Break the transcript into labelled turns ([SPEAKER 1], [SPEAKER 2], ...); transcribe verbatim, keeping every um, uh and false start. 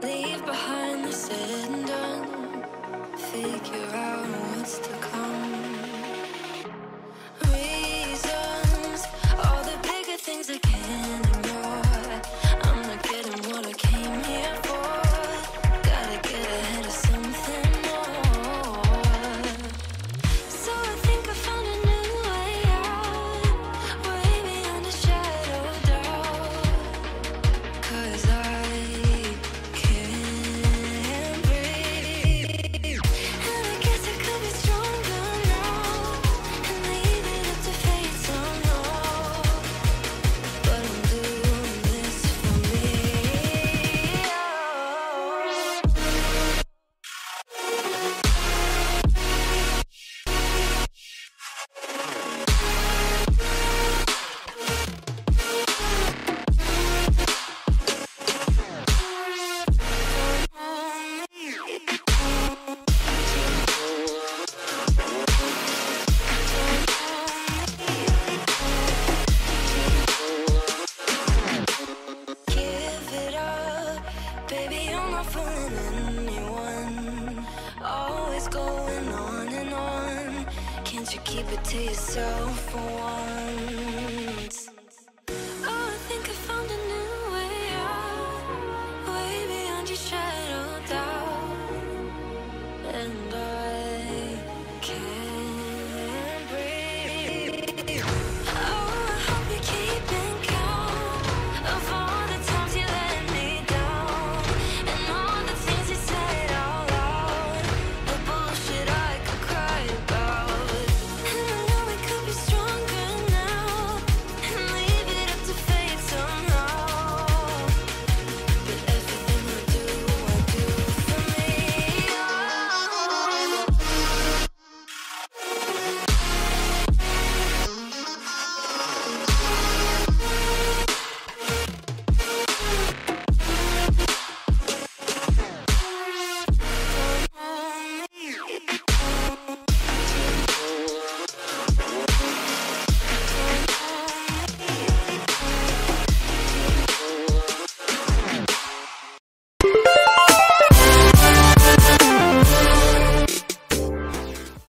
[SPEAKER 1] Leave behind the said and done. Figure out what's to come. Reasons, all the bigger things I can't ignore. I'm not getting what I came here for. Gotta get ahead of something more. So I think I found a new way out, way beyond a shadow of doubt. 'Cause I can't breathe, and I guess I could be stronger now and leave it up to fate somehow. But I'm doing this for me. Give it up, baby, you're not fooling anyone. Always going on and on. Can't you keep it to yourself for once?